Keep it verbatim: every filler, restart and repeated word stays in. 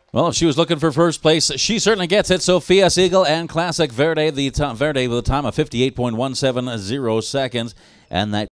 Well, if she was looking for first place, she certainly gets it. Sofia Siegel and Classic Verde, the Verde with a time of fifty-eight point one seven zero seconds, and that